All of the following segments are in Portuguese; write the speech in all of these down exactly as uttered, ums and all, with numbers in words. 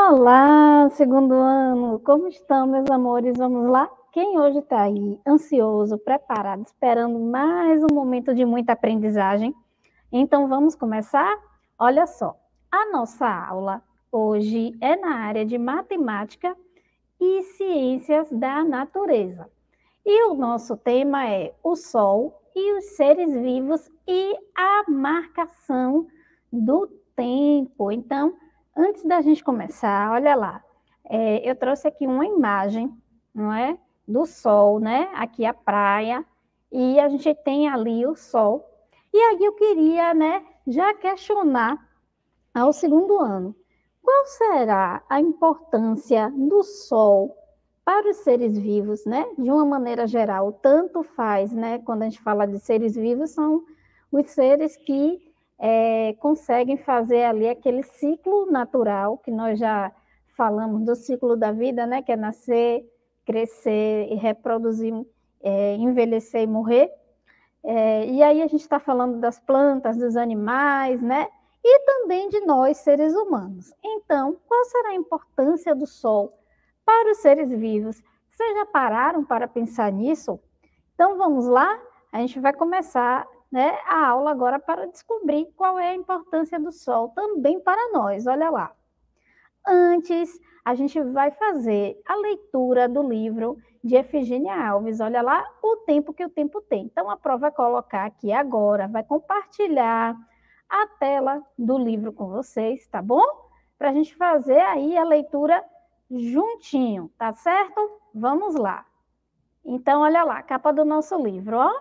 Olá, segundo ano, como estão, meus amores? Vamos lá? Quem hoje está aí ansioso, preparado, esperando mais um momento de muita aprendizagem? Então vamos começar? Olha só, a nossa aula hoje é na área de matemática e ciências da natureza. E o nosso tema é o Sol e os seres vivos e a marcação do tempo. Então, antes da gente começar, olha lá, é, eu trouxe aqui uma imagem, não é? Do Sol, né? Aqui a praia, e a gente tem ali o Sol. E aí eu queria, né, já questionar ao segundo ano, qual será a importância do Sol para os seres vivos, né? De uma maneira geral, tanto faz, né? Quando a gente fala de seres vivos, são os seres que é, conseguem fazer ali aquele ciclo natural, que nós já falamos do ciclo da vida, né? Que é nascer, crescer e reproduzir, é, envelhecer e morrer. É, e aí a gente está falando das plantas, dos animais, né? E também de nós, seres humanos. Então, qual será a importância do Sol para os seres vivos? Vocês já pararam para pensar nisso? Então, vamos lá? A gente vai começar, né, a aula agora para descobrir qual é a importância do Sol também para nós. Olha lá. Antes, a gente vai fazer a leitura do livro de Efigênia Alves. Olha lá o tempo que o tempo tem. Então, a prova vai colocar aqui agora, vai compartilhar a tela do livro com vocês, tá bom? Para a gente fazer aí a leitura juntinho, tá certo? Vamos lá. Então, olha lá, a capa do nosso livro, ó.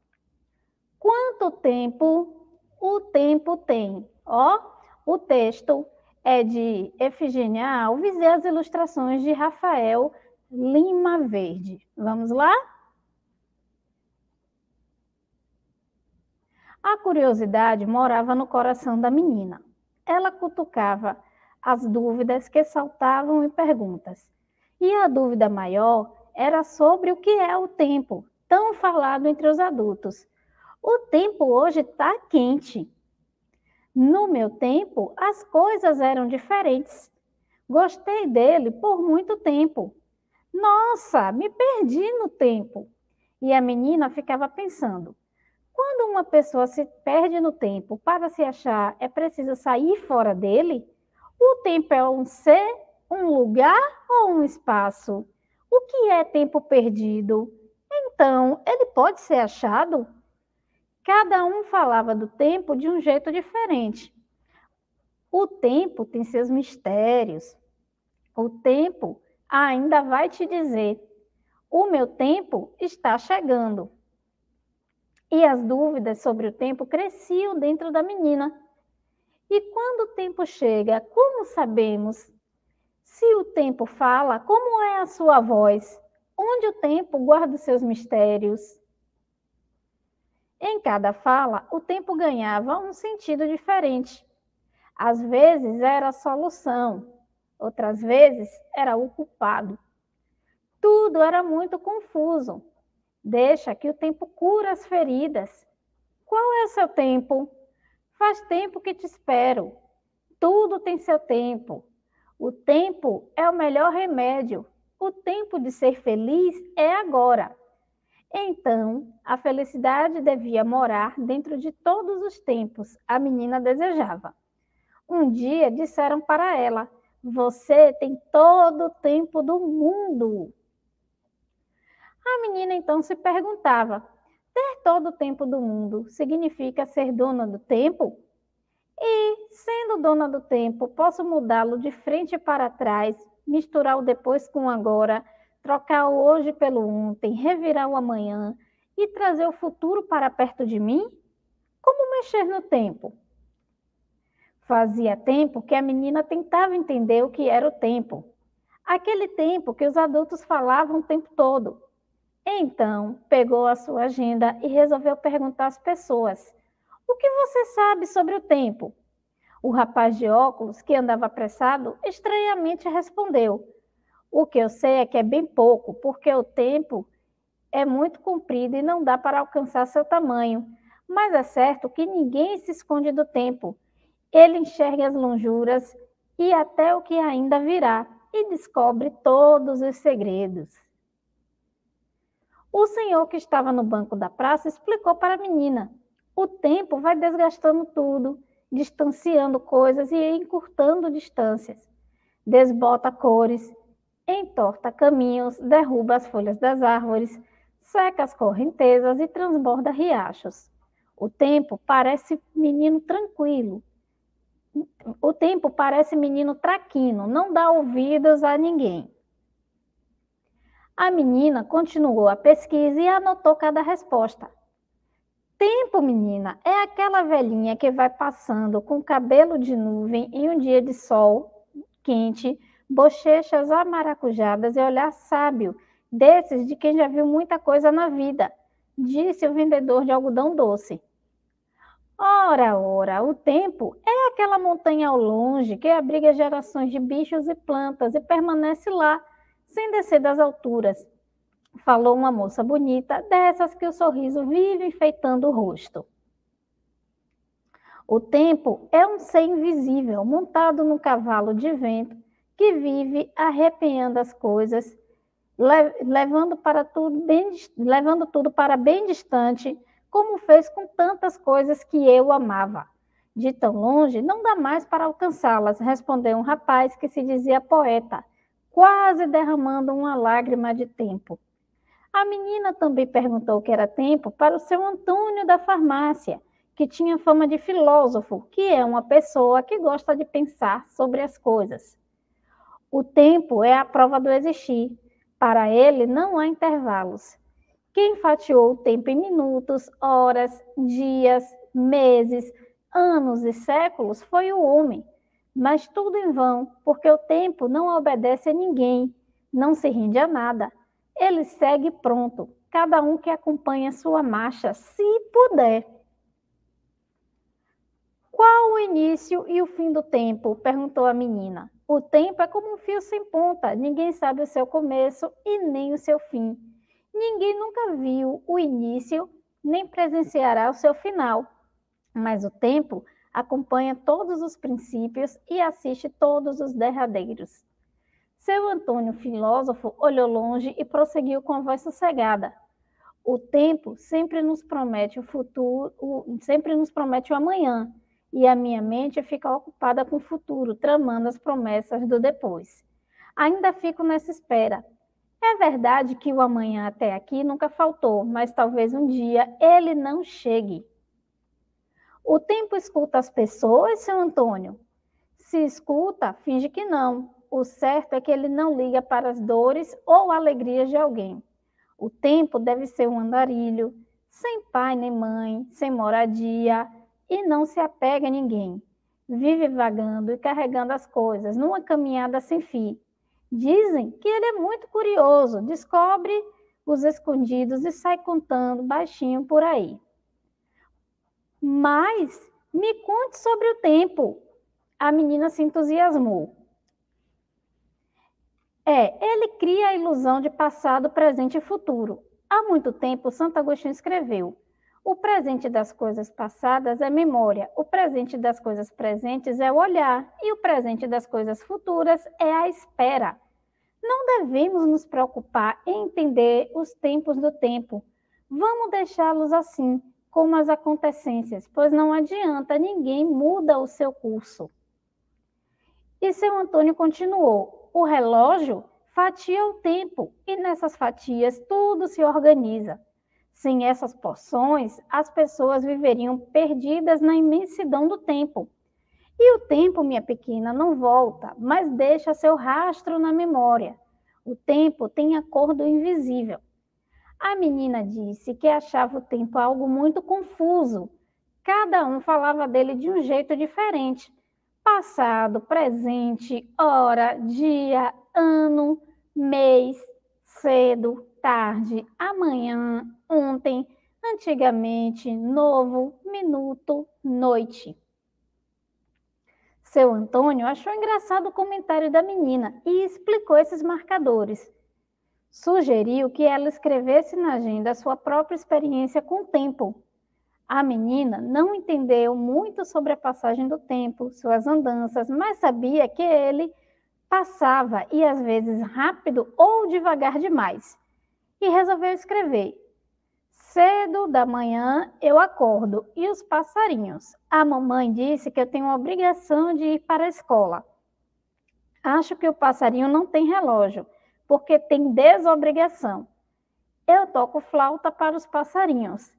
Quanto tempo o tempo tem? Ó, o texto é de Efigênia Alves e as ilustrações de Rafael Lima Verde. Vamos lá? A curiosidade morava no coração da menina. Ela cutucava as dúvidas que saltavam em perguntas. E a dúvida maior era sobre o que é o tempo, tão falado entre os adultos. O tempo hoje está quente. No meu tempo, as coisas eram diferentes. Gostei dele por muito tempo. Nossa, me perdi no tempo. E a menina ficava pensando, quando uma pessoa se perde no tempo para se achar, é preciso sair fora dele? O tempo é um ser, um lugar ou um espaço? O que é tempo perdido? Então, ele pode ser achado? Cada um falava do tempo de um jeito diferente. O tempo tem seus mistérios. O tempo ainda vai te dizer, o meu tempo está chegando. E as dúvidas sobre o tempo cresciam dentro da menina. E quando o tempo chega, como sabemos? Se o tempo fala, como é a sua voz? Onde o tempo guarda os seus mistérios? Em cada fala, o tempo ganhava um sentido diferente. Às vezes era a solução, outras vezes era o culpado. Tudo era muito confuso. Deixa que o tempo cura as feridas. Qual é o seu tempo? Faz tempo que te espero. Tudo tem seu tempo. O tempo é o melhor remédio. O tempo de ser feliz é agora. Então, a felicidade devia morar dentro de todos os tempos, a menina desejava. Um dia disseram para ela, você tem todo o tempo do mundo. A menina então se perguntava, ter todo o tempo do mundo significa ser dona do tempo? E, sendo dona do tempo, posso mudá-lo de frente para trás, misturar o depois com o agora, trocar o hoje pelo ontem, revirar o amanhã e trazer o futuro para perto de mim? Como mexer no tempo? Fazia tempo que a menina tentava entender o que era o tempo. Aquele tempo que os adultos falavam o tempo todo. Então, pegou a sua agenda e resolveu perguntar às pessoas, o que você sabe sobre o tempo? O rapaz de óculos, que andava apressado, estranhamente respondeu, o que eu sei é que é bem pouco, porque o tempo é muito comprido e não dá para alcançar seu tamanho. Mas é certo que ninguém se esconde do tempo. Ele enxerga as lonjuras e até o que ainda virá, e descobre todos os segredos. O senhor que estava no banco da praça explicou para a menina: o tempo vai desgastando tudo, distanciando coisas e encurtando distâncias. Desbota cores, entorta caminhos, derruba as folhas das árvores, seca as correntezas e transborda riachos. O tempo parece menino tranquilo. O tempo parece menino traquino, não dá ouvidos a ninguém. A menina continuou a pesquisa e anotou cada resposta. Tempo, menina, é aquela velhinha que vai passando com cabelo de nuvem em um dia de sol quente, bochechas amaracujadas e olhar sábio, desses de quem já viu muita coisa na vida, disse o vendedor de algodão doce. Ora, ora, o tempo é aquela montanha ao longe que abriga gerações de bichos e plantas e permanece lá, sem descer das alturas, falou uma moça bonita, dessas que o sorriso vive enfeitando o rosto. O tempo é um ser invisível, montado num cavalo de vento, que vive arrepiando as coisas, levando, para tudo bem, levando tudo para bem distante, como fez com tantas coisas que eu amava. De tão longe, não dá mais para alcançá-las, respondeu um rapaz que se dizia poeta, quase derramando uma lágrima de tempo. A menina também perguntou o que era tempo para o seu Antônio da farmácia, que tinha fama de filósofo, que é uma pessoa que gosta de pensar sobre as coisas. O tempo é a prova do existir. Para ele não há intervalos. Quem fatiou o tempo em minutos, horas, dias, meses, anos e séculos foi o homem. Mas tudo em vão, porque o tempo não obedece a ninguém, não se rende a nada. Ele segue pronto, cada um que acompanha sua marcha, se puder. Qual o início e o fim do tempo? Perguntou a menina. O tempo é como um fio sem ponta, ninguém sabe o seu começo e nem o seu fim. Ninguém nunca viu o início, nem presenciará o seu final. Mas o tempo acompanha todos os princípios e assiste todos os derradeiros. Seu Antônio, filósofo, olhou longe e prosseguiu com a voz sossegada. O tempo sempre nos promete o futuro, sempre nos promete o amanhã, e a minha mente fica ocupada com o futuro, tramando as promessas do depois. Ainda fico nessa espera. É verdade que o amanhã até aqui nunca faltou, mas talvez um dia ele não chegue. O tempo escuta as pessoas, seu Antônio? Se escuta, finge que não. O certo é que ele não liga para as dores ou alegrias de alguém. O tempo deve ser um andarilho, sem pai nem mãe, sem moradia, e não se apega a ninguém. Vive vagando e carregando as coisas, numa caminhada sem fim. Dizem que ele é muito curioso, descobre os escondidos e sai contando baixinho por aí. Mas me conte sobre o tempo. A menina se entusiasmou. É, ele cria a ilusão de passado, presente e futuro. Há muito tempo, Santo Agostinho escreveu: o presente das coisas passadas é memória, o presente das coisas presentes é o olhar, e o presente das coisas futuras é a espera. Não devemos nos preocupar em entender os tempos do tempo. Vamos deixá-los assim, como as acontecências, pois não adianta, ninguém muda o seu curso. E seu Antônio continuou: o relógio fatia o tempo, e nessas fatias tudo se organiza. Sem essas porções, as pessoas viveriam perdidas na imensidão do tempo. E o tempo, minha pequena, não volta, mas deixa seu rastro na memória. O tempo tem a cor do invisível. A menina disse que achava o tempo algo muito confuso. Cada um falava dele de um jeito diferente. Passado, presente, hora, dia, ano, mês, cedo, tarde, amanhã, ontem, antigamente, novo, minuto, noite. Seu Antônio achou engraçado o comentário da menina e explicou esses marcadores. Sugeriu que ela escrevesse na agenda a sua própria experiência com o tempo. A menina não entendeu muito sobre a passagem do tempo, suas andanças, mas sabia que ele passava, e às vezes rápido ou devagar demais, e resolveu escrever. Cedo da manhã eu acordo e os passarinhos. A mamãe disse que eu tenho a obrigação de ir para a escola. Acho que o passarinho não tem relógio, porque tem desobrigação. Eu toco flauta para os passarinhos.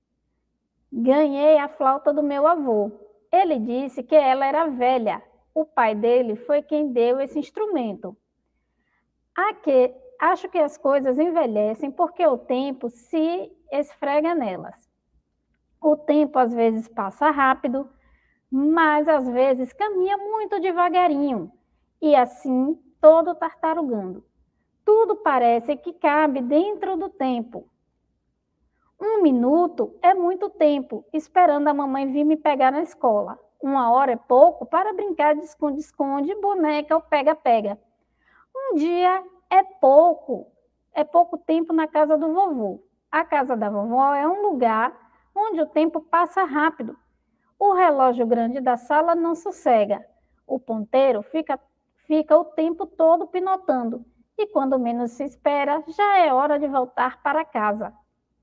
Ganhei a flauta do meu avô. Ele disse que ela era velha. O pai dele foi quem deu esse instrumento. Aqui, acho que as coisas envelhecem porque o tempo se esfrega nelas. O tempo às vezes passa rápido, mas às vezes caminha muito devagarinho, e assim todo tartarugando. Tudo parece que cabe dentro do tempo. Um minuto é muito tempo, esperando a mamãe vir me pegar na escola. Uma hora é pouco para brincar de esconde-esconde, boneca ou pega-pega. Um dia é pouco, é pouco tempo na casa do vovô. A casa da vovó é um lugar onde o tempo passa rápido. O relógio grande da sala não sossega. O ponteiro fica, fica o tempo todo pinotando. E quando menos se espera, já é hora de voltar para casa.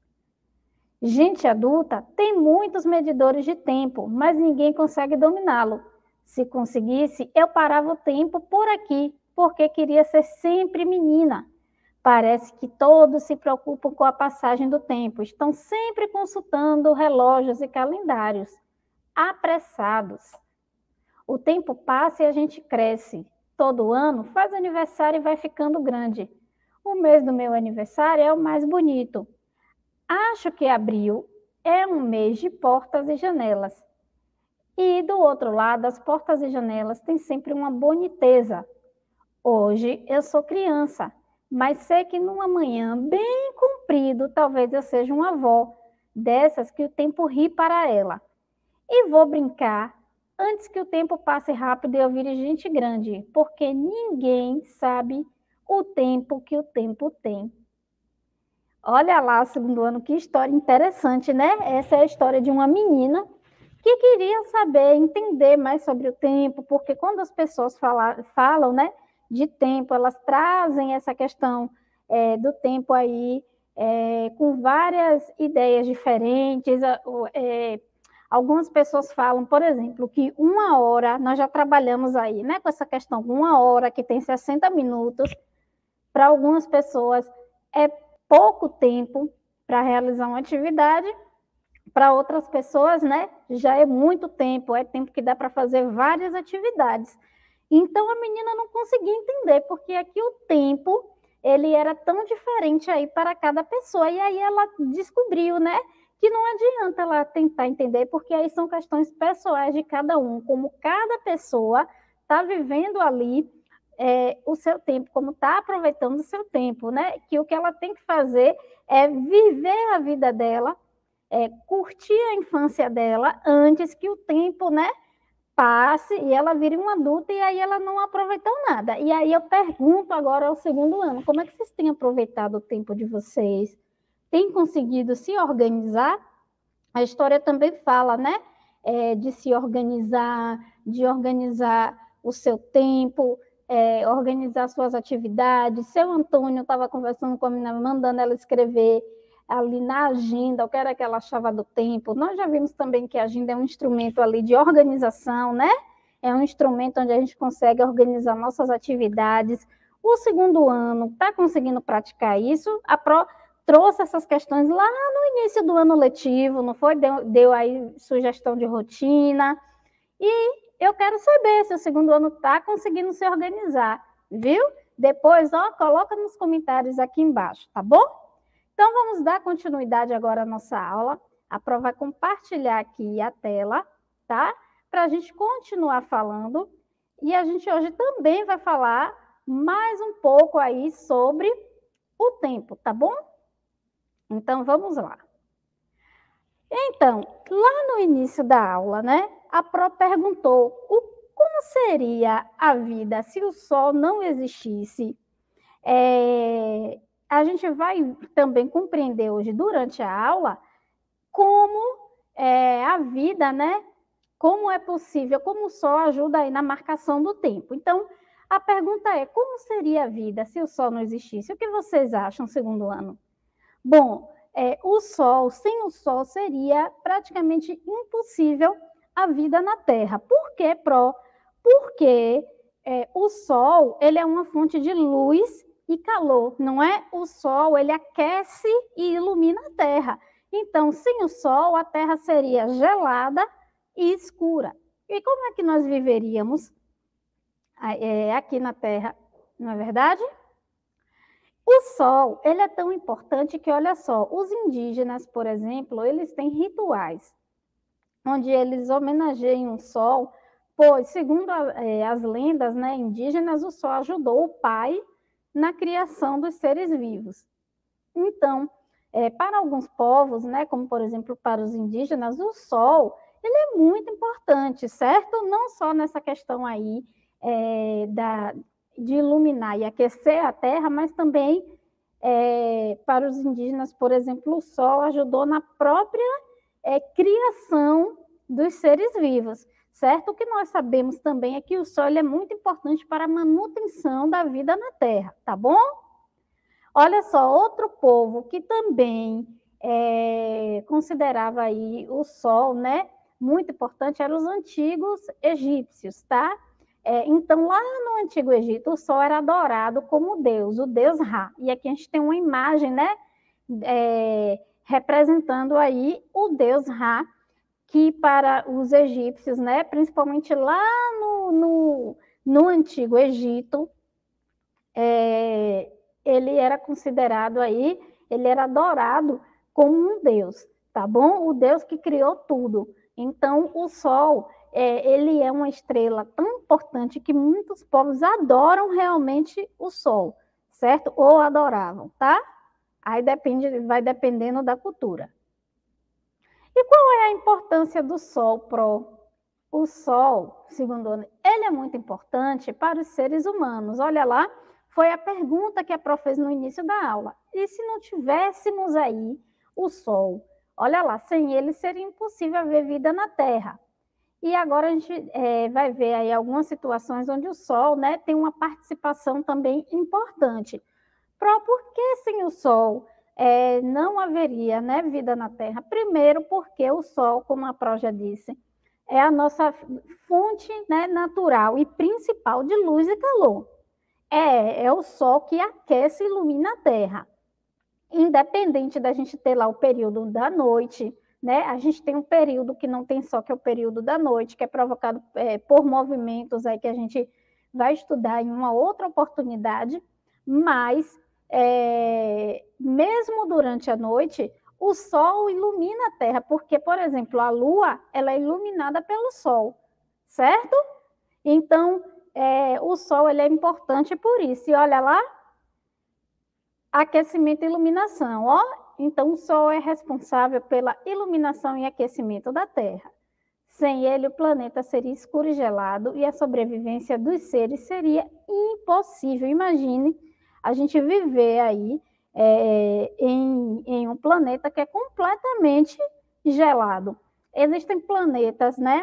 Gente adulta tem muitos medidores de tempo, mas ninguém consegue dominá-lo. Se conseguisse, eu parava o tempo por aqui, porque queria ser sempre menina. Parece que todos se preocupam com a passagem do tempo, estão sempre consultando relógios e calendários, apressados. O tempo passa e a gente cresce. Todo ano faz aniversário e vai ficando grande. O mês do meu aniversário é o mais bonito. Acho que abril é um mês de portas e janelas. E do outro lado, as portas e janelas têm sempre uma boniteza. Hoje eu sou criança, mas sei que numa manhã bem comprido, talvez eu seja uma avó, dessas que o tempo ri para ela. E vou brincar antes que o tempo passe rápido e eu vire gente grande, porque ninguém sabe o tempo que o tempo tem. Olha lá, segundo ano, que história interessante, né? Essa é a história de uma menina que queria saber, entender mais sobre o tempo, porque quando as pessoas falam, falam né, de tempo, elas trazem essa questão é, do tempo aí é, com várias ideias diferentes. É, algumas pessoas falam, por exemplo, que uma hora, nós já trabalhamos aí, né, com essa questão, uma hora que tem sessenta minutos, para algumas pessoas é pouco tempo para realizar uma atividade, para outras pessoas, né, já é muito tempo, é tempo que dá para fazer várias atividades. Então, a menina não conseguia entender, porque aqui o tempo, ele era tão diferente aí para cada pessoa, e aí ela descobriu, né, que não adianta ela tentar entender, porque aí são questões pessoais de cada um, como cada pessoa está vivendo ali É, o seu tempo, como está aproveitando o seu tempo, né? Que o que ela tem que fazer é viver a vida dela, é, curtir a infância dela antes que o tempo, né, passe e ela vire uma adulta e aí ela não aproveitou nada. E aí eu pergunto agora ao segundo ano, como é que vocês têm aproveitado o tempo de vocês? Têm conseguido se organizar? A história também fala, né, é, de se organizar, de organizar o seu tempo, É, organizar suas atividades. Seu Antônio estava conversando com a menina, mandando ela escrever ali na agenda o que era que ela achava do tempo. Nós já vimos também que a agenda é um instrumento ali de organização, né? É um instrumento onde a gente consegue organizar nossas atividades. O segundo ano está conseguindo praticar isso. A Pro trouxe essas questões lá no início do ano letivo, não foi? Deu, deu aí sugestão de rotina. E eu quero saber se o segundo ano está conseguindo se organizar, viu? Depois, ó, coloca nos comentários aqui embaixo, tá bom? Então, vamos dar continuidade agora à nossa aula. A Pro vai compartilhar aqui a tela, tá? Para a gente continuar falando. E a gente hoje também vai falar mais um pouco aí sobre o tempo, tá bom? Então, vamos lá. Então, lá no início da aula, né? A Pro perguntou o, como seria a vida se o Sol não existisse. É, a gente vai também compreender hoje, durante a aula, como é, a vida, né? Como é possível, como o Sol ajuda aí na marcação do tempo. Então, a pergunta é, como seria a vida se o Sol não existisse? O que vocês acham, segundo ano? Bom, é, o Sol, sem o Sol, seria praticamente impossível a vida na Terra. Por quê, Pro? Porque é, o Sol, ele é uma fonte de luz e calor, não é? O Sol, ele aquece e ilumina a Terra. Então, sem o Sol, a Terra seria gelada e escura. E como é que nós viveríamos é, aqui na Terra, não é verdade? O Sol, ele é tão importante que, olha só, os indígenas, por exemplo, eles têm rituais onde eles homenageiam o Sol, pois, segundo a, é, as lendas, né, indígenas, o Sol ajudou o Pai na criação dos seres vivos. Então, é, para alguns povos, né, como, por exemplo, para os indígenas, o Sol, ele é muito importante, certo? Não só nessa questão aí é, da, de iluminar e aquecer a Terra, mas também é, para os indígenas, por exemplo, o Sol ajudou na própria é, criação dos seres vivos, certo? O que nós sabemos também é que o Sol é muito importante para a manutenção da vida na Terra, tá bom? Olha só, outro povo que também é, considerava aí o Sol, né, muito importante, eram os antigos egípcios, tá? É, então, lá no Antigo Egito, o Sol era adorado como Deus, o Deus Ra. E aqui a gente tem uma imagem, né, é, representando aí o Deus Ra, que para os egípcios, né, principalmente lá no, no, no Antigo Egito, é, ele era considerado aí, ele era adorado como um Deus, tá bom? O Deus que criou tudo. Então, o Sol, é, ele é uma estrela tão importante que muitos povos adoram realmente o Sol, certo? Ou adoravam, tá? Aí depende, vai dependendo da cultura. E qual é a importância do Sol, Pro? O Sol, segundo ele é muito importante para os seres humanos. Olha lá, foi a pergunta que a Pro fez no início da aula. E se não tivéssemos aí o Sol? Olha lá, sem ele seria impossível haver vida na Terra. E agora a gente é, vai ver aí algumas situações onde o Sol, né, tem uma participação também importante. Pro, por que sem o Sol é, não haveria, né, vida na Terra? Primeiro, porque o Sol, como a Pro já disse, é a nossa fonte, né, natural e principal de luz e calor. É, é o Sol que aquece e ilumina a Terra. Independente da gente ter lá o período da noite, né? A gente tem um período que não tem sol, que é o período da noite, que é provocado é, por movimentos aí que a gente vai estudar em uma outra oportunidade, mas é, mesmo durante a noite, o Sol ilumina a Terra, porque, por exemplo, a Lua, ela é iluminada pelo Sol, certo? Então, é, o Sol, ele é importante por isso. E olha lá, aquecimento e iluminação, ó. Então, o Sol é responsável pela iluminação e aquecimento da Terra. Sem ele, o planeta seria escuro e gelado e a sobrevivência dos seres seria impossível. Imagine a gente viver aí é, em, em um planeta que é completamente gelado. Existem planetas, né?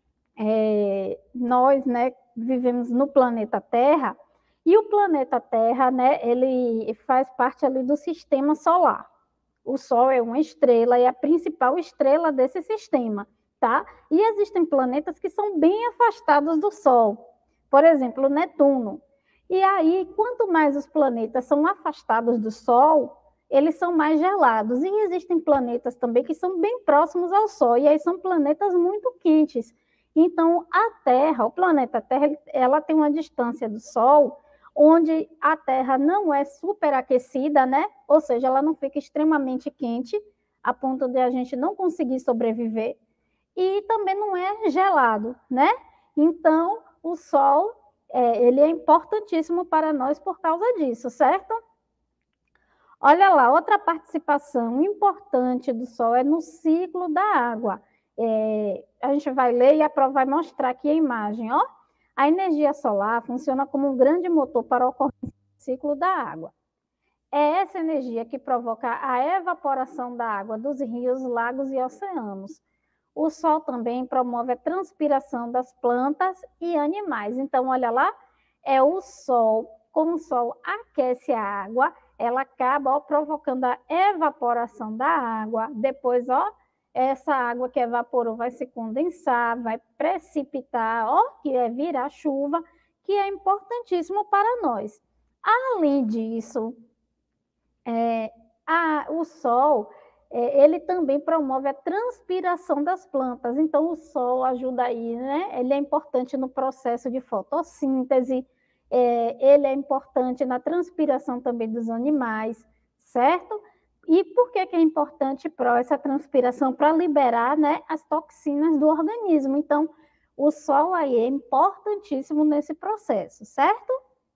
É, nós, né, vivemos no planeta Terra, e o planeta Terra, né, ele faz parte ali do sistema solar. O Sol é uma estrela e é a principal estrela desse sistema, tá? E existem planetas que são bem afastados do Sol. Por exemplo, Netuno. E aí, quanto mais os planetas são afastados do Sol, eles são mais gelados. E existem planetas também que são bem próximos ao Sol, e aí são planetas muito quentes. Então, a Terra, o planeta Terra, ela tem uma distância do Sol onde a Terra não é superaquecida, né? Ou seja, ela não fica extremamente quente, a ponto de a gente não conseguir sobreviver, e também não é gelado, né? Então, o Sol, é, ele é importantíssimo para nós por causa disso, certo? Olha lá, outra participação importante do Sol é no ciclo da água. É, a gente vai ler e a Pro vai mostrar aqui a imagem, ó. A energia solar funciona como um grande motor para o ocorrência do ciclo da água. É essa energia que provoca a evaporação da água dos rios, lagos e oceanos. o sol também promove a transpiração das plantas e animais. Então, olha lá, é o sol, como o sol aquece a água, ela acaba ó, provocando a evaporação da água, depois, ó, essa água que evaporou vai se condensar, vai precipitar, ó, que é virar chuva, que é importantíssimo para nós. Além disso, é, a, o sol, é, ele também promove a transpiração das plantas. Então, o sol ajuda aí, né? Ele é importante no processo de fotossíntese, é, ele é importante na transpiração também dos animais, certo? E por que, que é importante para essa transpiração? Para liberar, né, as toxinas do organismo. Então, o sol aí é importantíssimo nesse processo, certo?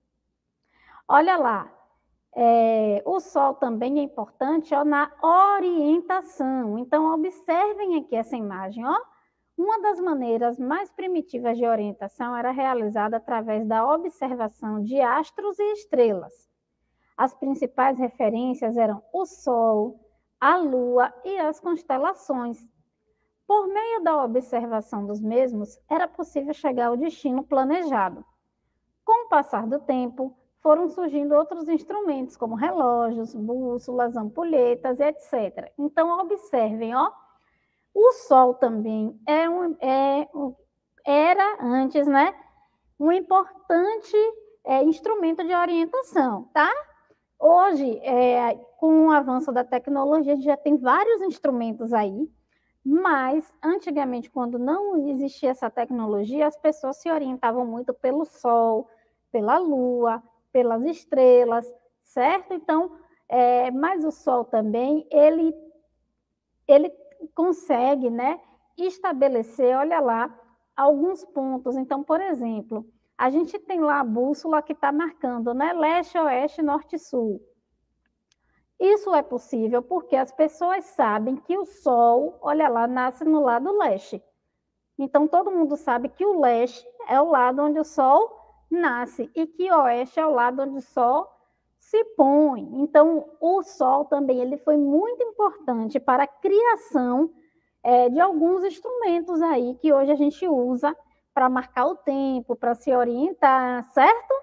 Olha lá, é, o sol também é importante ó, na orientação. Então, observem aqui essa imagem, ó. Uma das maneiras mais primitivas de orientação era realizada através da observação de astros e estrelas. As principais referências eram o Sol, a Lua e as constelações. Por meio da observação dos mesmos, era possível chegar ao destino planejado. Com o passar do tempo, foram surgindo outros instrumentos, como relógios, bússolas, ampulhetas, etcétera. Então, observem, ó, o Sol também é um, é, era antes, né, um importante é, instrumento de orientação, tá? Hoje, é, com o avanço da tecnologia, a gente já tem vários instrumentos aí, mas antigamente, quando não existia essa tecnologia, as pessoas se orientavam muito pelo Sol, pela Lua, pelas estrelas, certo? Então, é, mas o Sol também, ele, ele consegue, né, estabelecer, olha lá, alguns pontos. Então, por exemplo, a gente tem lá a bússola que está marcando, né, leste, oeste, norte e sul. Isso é possível porque as pessoas sabem que o Sol, olha lá, nasce no lado leste. Então, todo mundo sabe que o leste é o lado onde o Sol nasce e que o oeste é o lado onde o Sol se põe. Então, o Sol também ele foi muito importante para a criação é, de alguns instrumentos aí que hoje a gente usa para marcar o tempo, para se orientar, certo?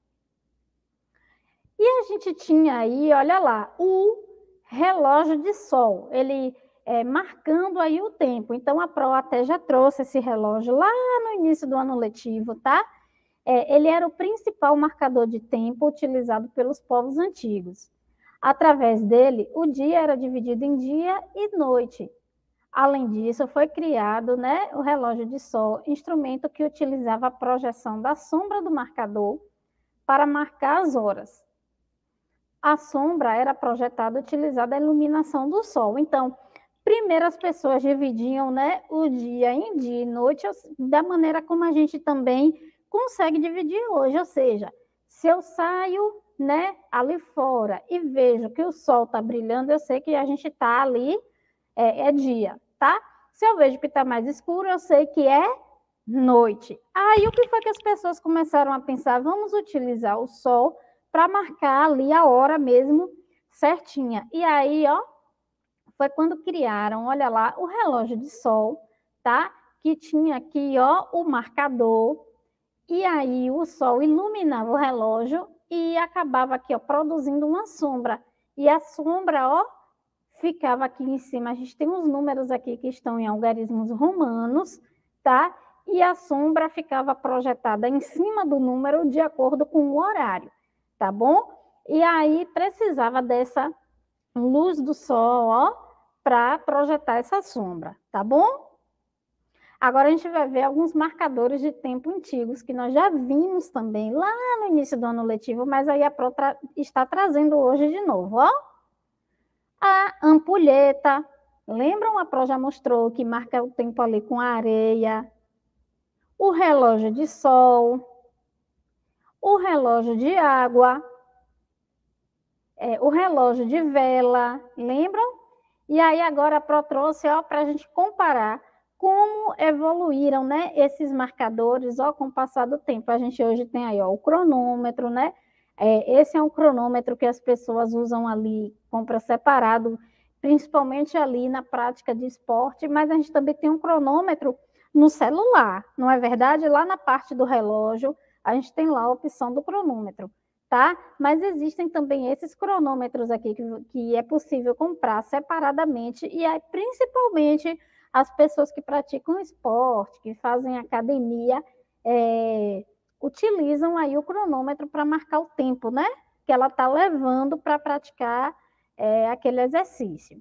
E a gente tinha aí, olha lá, o relógio de sol, ele é, marcando aí o tempo. Então, a Pro até já trouxe esse relógio lá no início do ano letivo, tá? É, ele era o principal marcador de tempo utilizado pelos povos antigos. Através dele, o dia era dividido em dia e noite. Além disso, foi criado, né, o relógio de sol, instrumento que utilizava a projeção da sombra do marcador para marcar as horas. A sombra era projetada utilizando a iluminação do sol. Então, primeiro as pessoas dividiam, né, o dia em dia e noite, da maneira como a gente também consegue dividir hoje. Ou seja, se eu saio, né, ali fora e vejo que o sol está brilhando, eu sei que a gente está ali, é, é dia, tá? Se eu vejo que está mais escuro, eu sei que é noite. Aí o que foi que as pessoas começaram a pensar? Vamos utilizar o sol para marcar ali a hora mesmo certinha. E aí, ó, foi quando criaram, olha lá, o relógio de sol, tá? Que tinha aqui, ó, o marcador. E aí o sol iluminava o relógio e acabava aqui, ó, produzindo uma sombra. E a sombra, ó, ficava aqui em cima. A gente tem uns números aqui que estão em algarismos romanos, tá? E a sombra ficava projetada em cima do número de acordo com o horário, tá bom? E aí precisava dessa luz do sol, ó, para projetar essa sombra, tá bom? Agora a gente vai ver alguns marcadores de tempo antigos que nós já vimos também lá no início do ano letivo, mas aí a Pro tra- está trazendo hoje de novo, ó. A ampulheta, lembram? A Pro já mostrou que marca o tempo ali com a areia. O relógio de sol, o relógio de água, é, o relógio de vela, lembram? E aí agora a Pro trouxe para a gente comparar como evoluíram, né, esses marcadores ó, com o passar do tempo. A gente hoje tem aí ó, o cronômetro, né? É, esse é um cronômetro que as pessoas usam ali, compra separado, principalmente ali na prática de esporte, mas a gente também tem um cronômetro no celular, não é verdade? Lá na parte do relógio, a gente tem lá a opção do cronômetro, tá? Mas existem também esses cronômetros aqui que, que é possível comprar separadamente, e aí principalmente as pessoas que praticam esporte, que fazem academia, é, utilizam aí o cronômetro para marcar o tempo, né? Que ela está levando para praticar é, aquele exercício.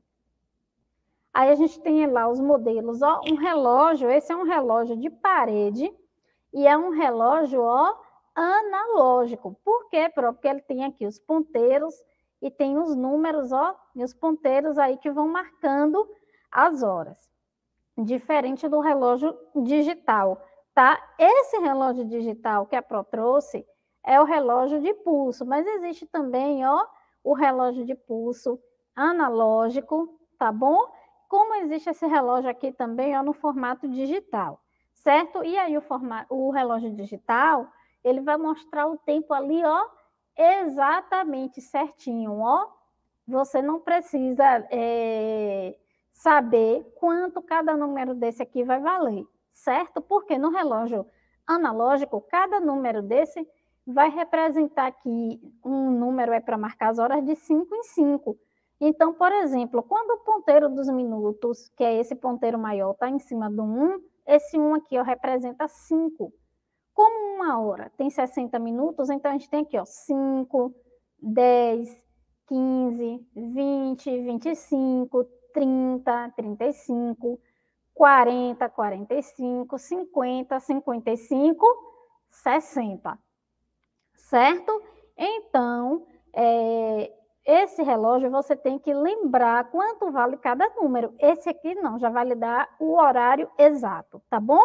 Aí a gente tem lá os modelos, ó, um relógio, esse é um relógio de parede e é um relógio, ó, analógico. Por quê, Pro? Porque ele tem aqui os ponteiros e tem os números, ó, e os ponteiros aí que vão marcando as horas. Diferente do relógio digital, tá? Esse relógio digital que a Pro trouxe é o relógio de pulso, mas existe também, ó, o relógio de pulso analógico, tá bom? Como existe esse relógio aqui também, ó, no formato digital, certo? E aí o, formato, o relógio digital, ele vai mostrar o tempo ali, ó, exatamente certinho, ó. Você não precisa é, saber quanto cada número desse aqui vai valer, certo? Porque no relógio analógico, cada número desse vai representar aqui, um número é para marcar as horas de cinco em cinco. Então, por exemplo, quando o ponteiro dos minutos, que é esse ponteiro maior, está em cima do um, esse um aqui ó, representa cinco. Como uma hora tem sessenta minutos, então a gente tem aqui ó, cinco, dez, quinze, vinte, vinte e cinco, trinta, trinta e cinco, quarenta, quarenta e cinco, cinquenta, cinquenta e cinco, sessenta. Certo? Então, é, esse relógio você tem que lembrar quanto vale cada número. Esse aqui não, já vai lhe dar o horário exato, tá bom?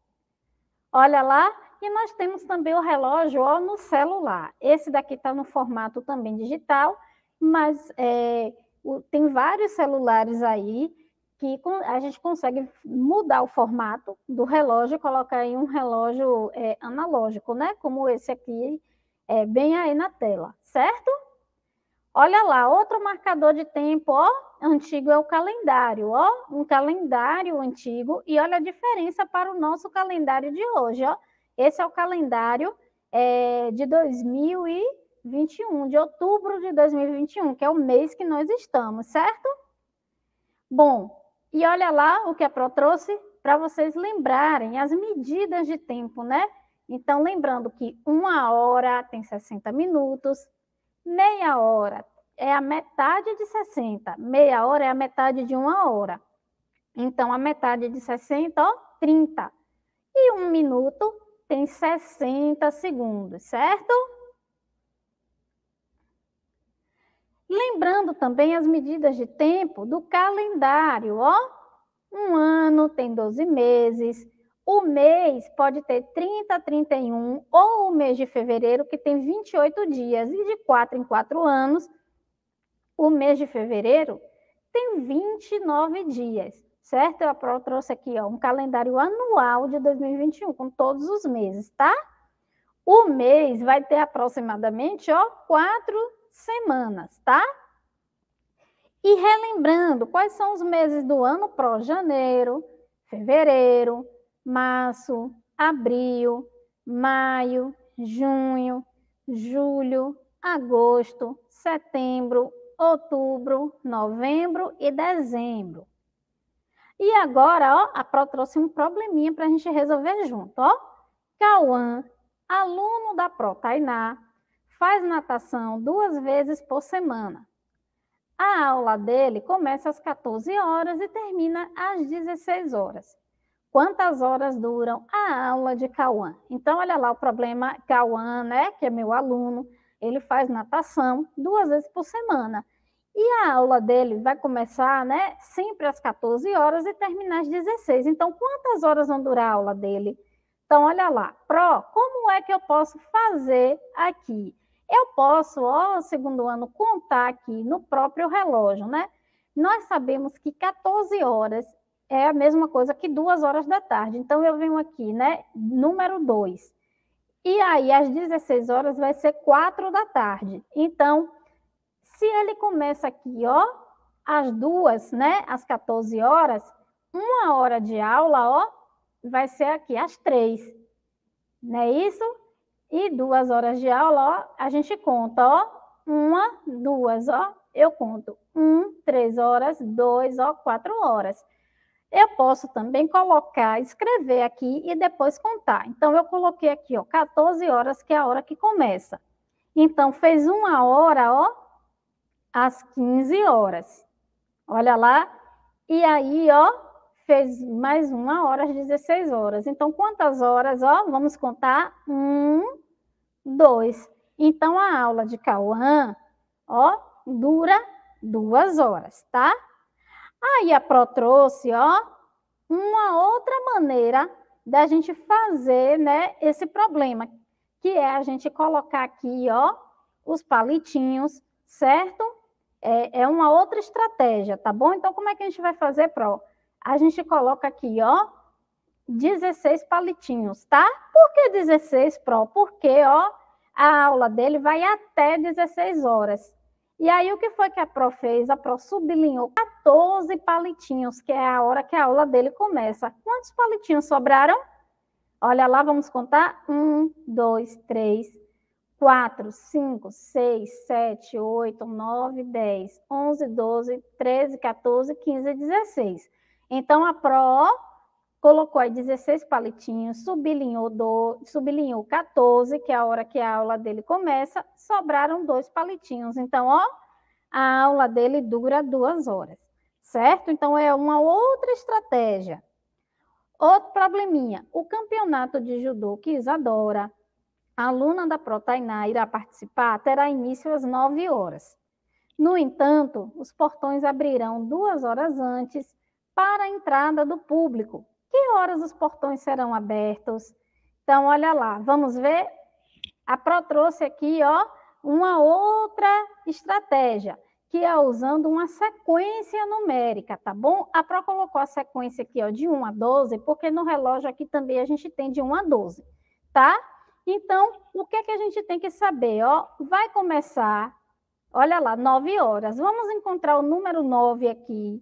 Olha lá, e nós temos também o relógio ó, no celular. Esse daqui está no formato também digital, mas é, o, tem vários celulares aí que a gente consegue mudar o formato do relógio e colocar aí um relógio é, analógico, né? Como esse aqui, é, bem aí na tela, certo? Olha lá, outro marcador de tempo, ó, antigo é o calendário, ó, um calendário antigo, e olha a diferença para o nosso calendário de hoje, ó. Esse é o calendário é, de dois mil e vinte e um, de outubro de dois mil e vinte e um, que é o mês que nós estamos, certo? Bom, e olha lá o que a Pro trouxe para vocês lembrarem as medidas de tempo, né? Então, lembrando que uma hora tem sessenta minutos, meia hora é a metade de sessenta, meia hora é a metade de uma hora. Então, a metade de sessenta, ó, trinta. E um minuto tem sessenta segundos, certo? Lembrando também as medidas de tempo do calendário, ó. Um ano tem doze meses, o mês pode ter trinta, trinta e um, ou o mês de fevereiro, que tem vinte e oito dias, e de quatro em quatro anos, o mês de fevereiro tem vinte e nove dias, certo? Eu trouxe aqui ó, um calendário anual de dois mil e vinte e um, com todos os meses, tá? O mês vai ter aproximadamente ó, quatro semanas, tá? E relembrando, quais são os meses do ano Pro? Janeiro, fevereiro, março, abril, maio, junho, julho, agosto, setembro, outubro, novembro e dezembro. E agora, ó, a Pro trouxe um probleminha para a gente resolver junto, ó. Cauã, aluno da Pro Tainá, faz natação duas vezes por semana. A aula dele começa às quatorze horas e termina às dezesseis horas. Quantas horas duram a aula de Cauã? Então, olha lá o problema, Cauã, né, que é meu aluno, ele faz natação duas vezes por semana. E a aula dele vai começar, né, sempre às quatorze horas e terminar às dezesseis. Então, quantas horas vão durar a aula dele? Então, olha lá, Pro, como é que eu posso fazer aqui? Eu posso, ó, segundo ano, contar aqui no próprio relógio, né? Nós sabemos que quatorze horas é a mesma coisa que duas horas da tarde. Então, eu venho aqui, né? Número dois. E aí, às dezesseis horas, vai ser quatro da tarde. Então, se ele começa aqui, ó, às duas, né, às quatorze horas, uma hora de aula, ó, vai ser aqui às três, não é isso? E duas horas de aula, ó, a gente conta, ó, uma, duas, ó, eu conto um, três horas, dois, ó, quatro horas. Eu posso também colocar, escrever aqui e depois contar. Então, eu coloquei aqui, ó, quatorze horas, que é a hora que começa. Então, fez uma hora, ó, às quinze horas. Olha lá. E aí, ó, fez mais uma hora às dezesseis horas. Então, quantas horas, ó? Vamos contar. Um, dois. Então, a aula de Cauã, ó, dura duas horas, tá? Aí, a Pro trouxe, ó, uma outra maneira da gente fazer, né, esse problema, que é a gente colocar aqui, ó, os palitinhos, certo? É, é uma outra estratégia, tá bom? Então, como é que a gente vai fazer, Pro? A gente coloca aqui, ó, dezesseis palitinhos, tá? Por que dezesseis, Pro? Porque, ó, a aula dele vai até dezesseis horas. E aí, o que foi que a Pro fez? A Pro sublinhou quatorze palitinhos, que é a hora que a aula dele começa. Quantos palitinhos sobraram? Olha lá, vamos contar. Um, dois, três, quatro, cinco, seis, sete, oito, nove, dez, onze, doze, treze, quatorze, quinze, dezesseis. Então, a Pro colocou aí dezesseis palitinhos, sublinhou, do, sublinhou quatorze, que é a hora que a aula dele começa, sobraram dois palitinhos. Então, ó, a aula dele dura duas horas, certo? Então, é uma outra estratégia. Outro probleminha, o campeonato de judô que Isadora, a aluna da Pro Tainá, irá participar, terá início às nove horas. No entanto, os portões abrirão duas horas antes para a entrada do público. Que horas os portões serão abertos? Então, olha lá, vamos ver? A Pro trouxe aqui, ó, uma outra estratégia, que é usando uma sequência numérica, tá bom? A Pro colocou a sequência aqui, ó, de um a doze, porque no relógio aqui também a gente tem de um a doze, tá? Então, o que é que a gente tem que saber? Ó, vai começar, olha lá, nove horas. Vamos encontrar o número nove aqui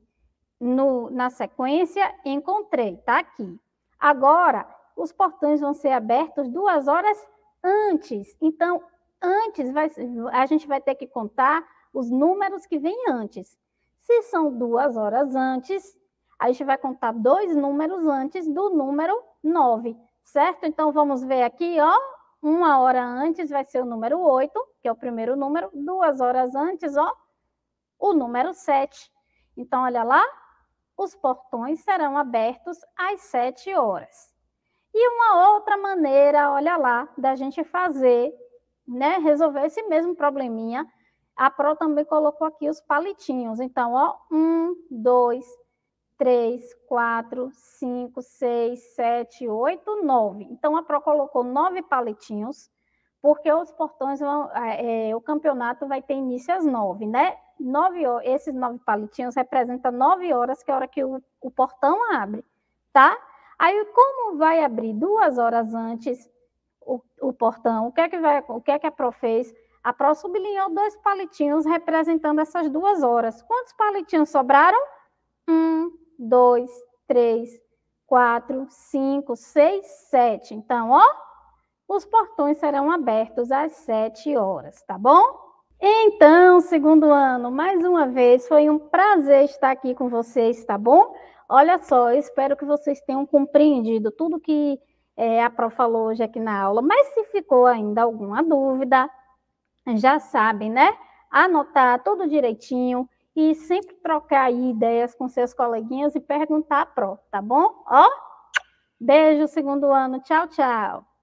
no, na sequência. Encontrei, tá aqui. Agora, os portões vão ser abertos duas horas antes. Então, antes, vai, a gente vai ter que contar os números que vêm antes. Se são duas horas antes, a gente vai contar dois números antes do número nove, certo? Então, vamos ver aqui, ó. Uma hora antes vai ser o número oito, que é o primeiro número. Duas horas antes, ó, o número sete. Então, olha lá, os portões serão abertos às sete horas. E uma outra maneira, olha lá, da gente fazer, né, resolver esse mesmo probleminha, a Pro também colocou aqui os palitinhos. Então, ó, um, dois, três, quatro, cinco, seis, sete, oito, nove. Então, a Pro colocou nove palitinhos, porque os portões vão, é, o campeonato vai ter início às nove, né? Nove, esses nove palitinhos representam nove horas, que é a hora que o, o portão abre, tá? Aí, como vai abrir duas horas antes o, o portão, o que é que vai, o que é que a Pro fez? A Pro sublinhou dois palitinhos representando essas duas horas. Quantos palitinhos sobraram? Um, dois, três, quatro, cinco, seis, sete. Então, ó, os portões serão abertos às sete horas, tá bom? Então, segundo ano, mais uma vez, foi um prazer estar aqui com vocês, tá bom? Olha só, eu espero que vocês tenham compreendido tudo que é, a Pro falou hoje aqui na aula, mas se ficou ainda alguma dúvida, já sabem, né? Anotar tudo direitinho e sempre trocar aí ideias com seus coleguinhas e perguntar a Pro, tá bom? Ó, beijo, segundo ano. Tchau, tchau.